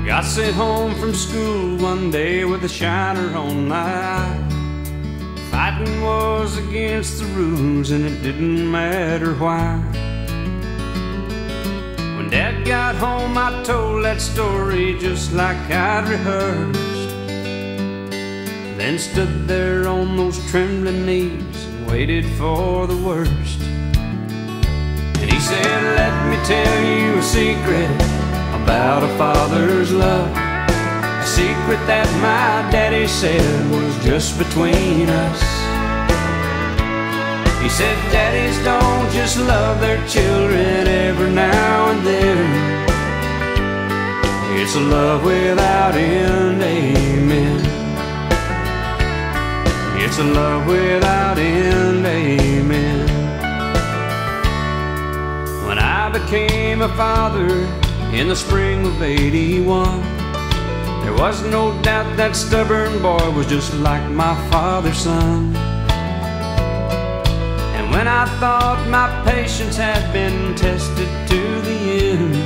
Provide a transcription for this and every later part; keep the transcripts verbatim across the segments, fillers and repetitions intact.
Got sent home from school one day with a shiner on my eye. Fighting was against the rules and it didn't matter why. When Dad got home I told that story just like I'd rehearsed, then stood there on those trembling knees and waited for the worst. And he said, let me tell you a secret about a father's love, a secret that my daddy said was just between us. He said, daddies don't just love their children every now and then. It's a love without end, amen. It's a love without end, amen. When I became a father in the spring of eighty-one, there was no doubt that stubborn boy was just like my father's son. And when I thought my patience had been tested to the end,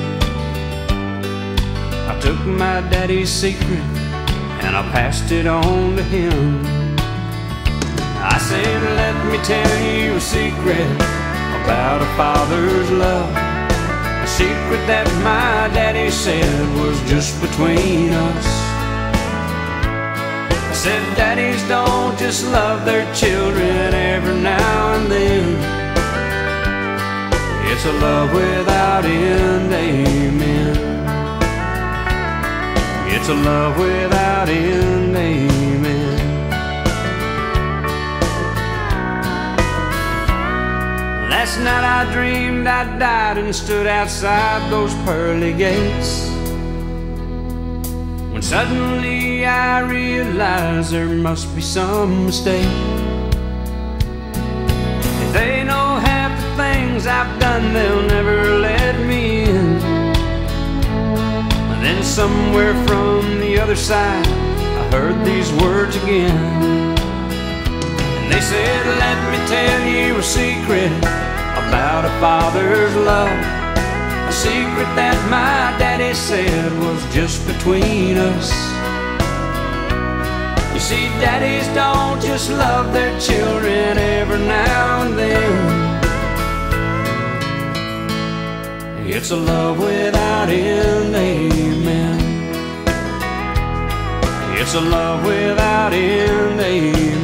I took my daddy's secret and I passed it on to him. I said, let me tell you a secret about a father's love, a secret that my daddy said was just between us. I said, daddies don't just love their children every now and then. It's a love without end, amen. It's a love without end, amen. Last night I dreamed I died and stood outside those pearly gates, when suddenly I realized there must be some mistake. If they know half the things I've done, they'll never let me in. And then somewhere from the other side I heard these words again. And they said, let me tell you a secret about a father's love, a secret that my daddy said was just between us. You see, daddies don't just love their children every now and then. It's a love without end, amen. It's a love without end, amen.